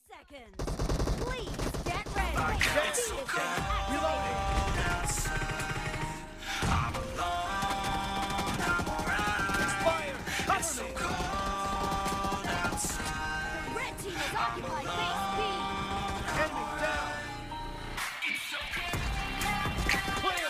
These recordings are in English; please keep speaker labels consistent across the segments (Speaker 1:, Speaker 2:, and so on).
Speaker 1: seconds. Please get ready.
Speaker 2: It's so cold outside. I'm alone, I'm alright. It's so cold outside.
Speaker 1: The red team has occupied base B.
Speaker 2: Enemy down. It's so cold. Clear.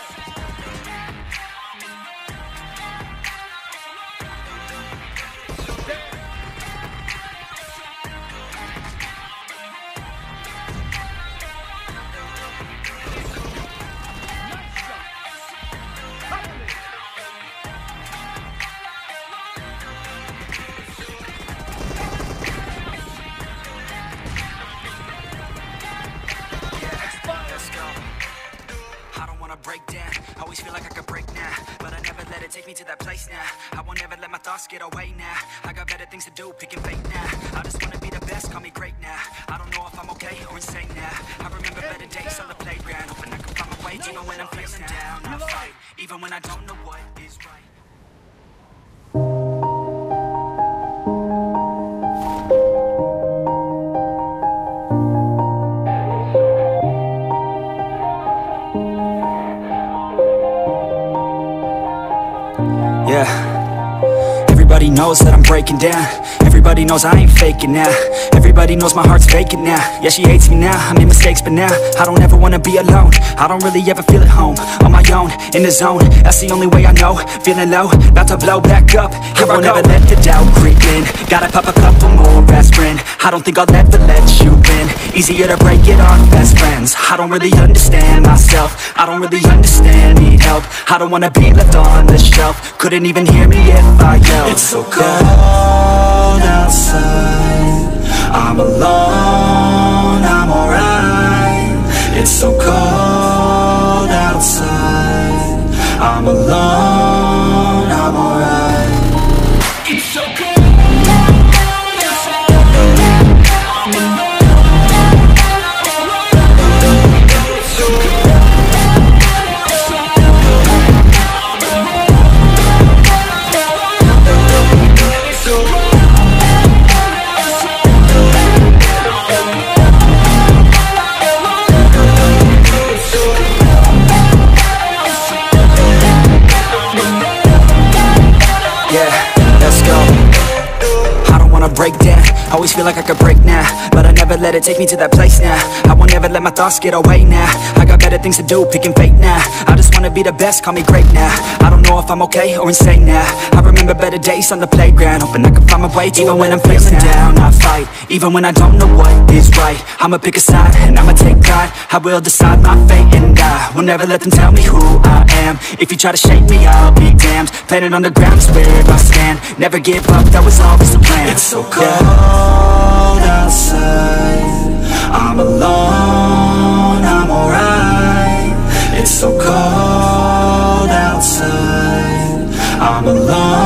Speaker 2: Break down, always feel like I could break now, but I never let it take me to that place now. I won't ever let my thoughts get away now. I got better things to do, picking fate now. I just wanna be the best, call me great now. I don't know if I'm okay or insane now. I remember better days on the playground, hoping I can find my way even when I'm feeling down. I fight, even when I don't know what is right. Yeah, everybody knows that I'm breaking down. Everybody knows I ain't faking now. Everybody knows my heart's vacant now. Yeah, she hates me now, I made mistakes but now I don't ever wanna be alone. I don't really ever feel at home. On my own, in the zone, that's the only way I know. Feeling low, about to blow back up. Here I won't ever let the doubt creep in. Gotta pop a couple more aspirin. I don't think I'll ever let you in. Easier to break it off best friends. I don't really understand myself. I don't really understand, need help. I don't wanna be left on the shelf. Couldn't even hear me if I yelled. It's so cold outside. I'm alone, I'm alright. It's so cold outside. I'm alone, I'm alright. It's so cold. Break down, always feel like I could break now, but I never let it take me to that place now. I won't ever let my thoughts get away now. I got better things to do, picking fate now. I just wanna be the best, call me great now. I don't know if I'm okay or insane now. I remember better days on the playground, hoping I can find my way even when I'm feeling down. I fight, even when I don't know what is right. I'ma pick a side, and I'ma take pride. I will decide my fate, and I will never let them tell me who I am. If you try to shake me, I'll be damned. Planet on the ground is where I stand. Never give up, that was always the plan. It's so cold outside. I'm alone, I'm alright. It's so cold outside. I'm alone.